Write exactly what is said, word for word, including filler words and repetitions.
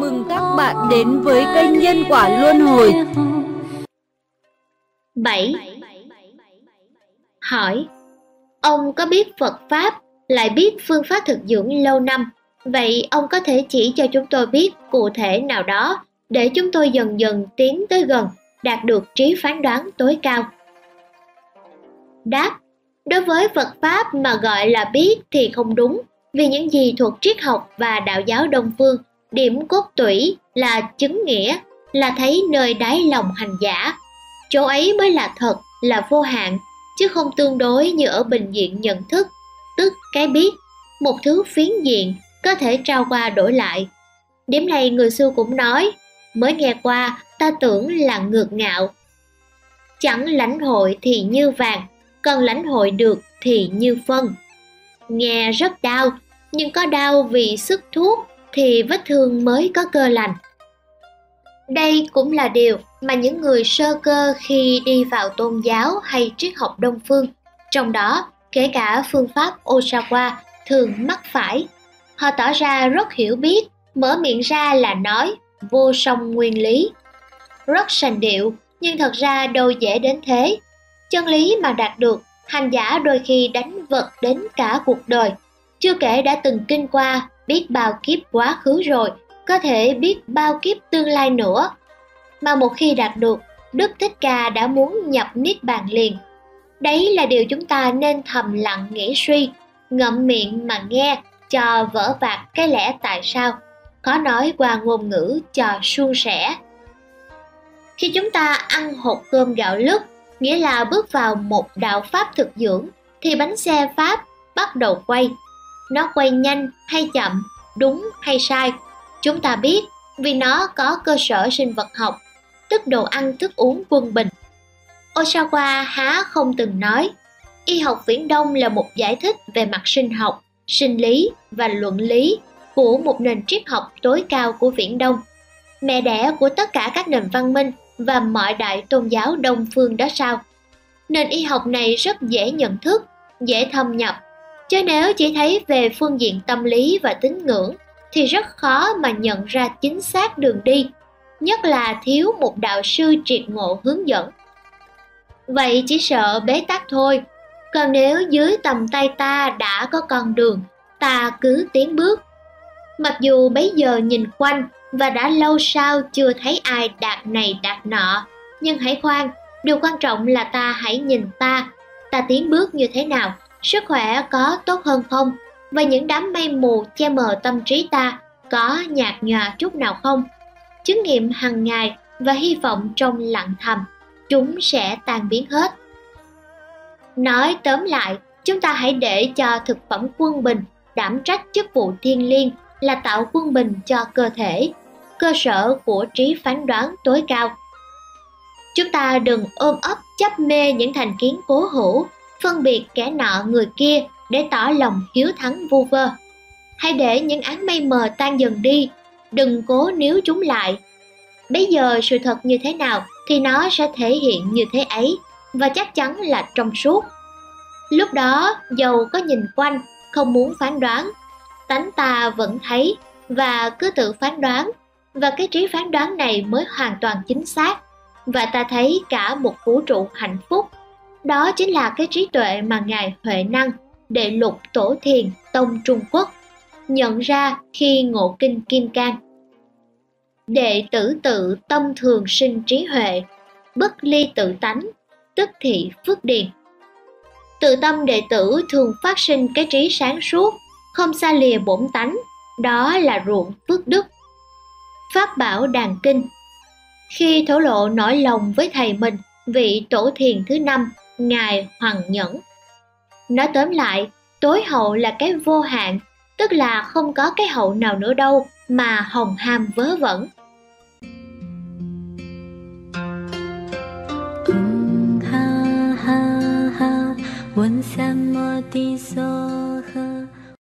mừng các bạn đến với kênh Nhân Quả Luân Hồi. bảy. Hỏi: ông có biết Phật Pháp, lại biết phương pháp thực dưỡng lâu năm, vậy ông có thể chỉ cho chúng tôi biết cụ thể nào đó để chúng tôi dần dần tiến tới gần, đạt được trí phán đoán tối cao? Đáp: đối với Phật Pháp mà gọi là biết thì không đúng, vì những gì thuộc triết học và đạo giáo Đông Phương, điểm cốt tủy là chứng nghĩa, là thấy nơi đáy lòng hành giả. Chỗ ấy mới là thật, là vô hạn, chứ không tương đối như ở bình diện nhận thức, tức cái biết, một thứ phiến diện, có thể trao qua đổi lại. Điểm này người xưa cũng nói, mới nghe qua ta tưởng là ngược ngạo. Chẳng lãnh hội thì như vàng, còn lãnh hội được thì như phân. Nghe rất đau, nhưng có đau vì sức thuốc thì vết thương mới có cơ lành. Đây cũng là điều mà những người sơ cơ khi đi vào tôn giáo hay triết học Đông Phương, trong đó kể cả phương pháp Osawa, thường mắc phải. Họ tỏ ra rất hiểu biết, mở miệng ra là nói vô song nguyên lý. Rất sành điệu, nhưng thật ra đâu dễ đến thế. Chân lý mà đạt được, hành giả đôi khi đánh vật đến cả cuộc đời. Chưa kể đã từng kinh qua biết bao kiếp quá khứ rồi, có thể biết bao kiếp tương lai nữa. Mà một khi đạt được, Đức Thích Ca đã muốn nhập Niết Bàn liền. Đấy là điều chúng ta nên thầm lặng nghĩ suy, ngậm miệng mà nghe cho vỡ vạc cái lẽ tại sao, khó nói qua ngôn ngữ cho suôn sẻ. Khi chúng ta ăn hột cơm gạo lứt, nghĩa là bước vào một đạo pháp thực dưỡng, thì bánh xe pháp bắt đầu quay. Nó quay nhanh hay chậm, đúng hay sai, chúng ta biết vì nó có cơ sở sinh vật học, tức đồ ăn thức uống quân bình. Osawa há không từng nói, y học Viễn Đông là một giải thích về mặt sinh học, sinh lý và luận lý của một nền triết học tối cao của Viễn Đông, mẹ đẻ của tất cả các nền văn minh và mọi đại tôn giáo Đông Phương đó sao? Nền y học này rất dễ nhận thức, dễ thâm nhập, chứ nếu chỉ thấy về phương diện tâm lý và tín ngưỡng thì rất khó mà nhận ra chính xác đường đi, nhất là thiếu một đạo sư triệt ngộ hướng dẫn. Vậy chỉ sợ bế tắc thôi, còn nếu dưới tầm tay ta đã có con đường, ta cứ tiến bước. Mặc dù bấy giờ nhìn quanh và đã lâu sau chưa thấy ai đạt này đạt nọ, nhưng hãy khoan, điều quan trọng là ta hãy nhìn ta, ta tiến bước như thế nào, sức khỏe có tốt hơn không, và những đám mây mù che mờ tâm trí ta có nhạt nhòa chút nào không. Chứng nghiệm hàng ngày và hy vọng trong lặng thầm, chúng sẽ tan biến hết. Nói tóm lại, chúng ta hãy để cho thực phẩm quân bình đảm trách chức vụ thiêng liêng là tạo quân bình cho cơ thể, cơ sở của trí phán đoán tối cao. Chúng ta đừng ôm ấp chấp mê những thành kiến cố hữu, phân biệt kẻ nọ người kia để tỏ lòng hiếu thắng vu vơ. Hãy để những áng mây mờ tan dần đi, đừng cố níu chúng lại. Bây giờ sự thật như thế nào thì nó sẽ thể hiện như thế ấy, và chắc chắn là trong suốt. Lúc đó, dầu có nhìn quanh, không muốn phán đoán, tánh ta vẫn thấy và cứ tự phán đoán, và cái trí phán đoán này mới hoàn toàn chính xác, và ta thấy cả một vũ trụ hạnh phúc. Đó chính là cái trí tuệ mà Ngài Huệ Năng, Đệ Lục Tổ Thiền Tông Trung Quốc, nhận ra khi ngộ kinh Kim Cang. Đệ tử tự tâm thường sinh trí huệ, bất ly tự tánh, tức thị phước điền. Tự tâm đệ tử thường phát sinh cái trí sáng suốt, không xa lìa bổn tánh, đó là ruộng phước đức. Pháp bảo đàn kinh. Khi thổ lộ nỗi lòng với thầy mình, vị tổ thiền thứ năm, Ngài Hoàng Nhẫn. Nói tóm lại, tối hậu là cái vô hạn, tức là không có cái hậu nào nữa đâu mà hồng ham vớ vẩn. Ha ha ha, 问什么的所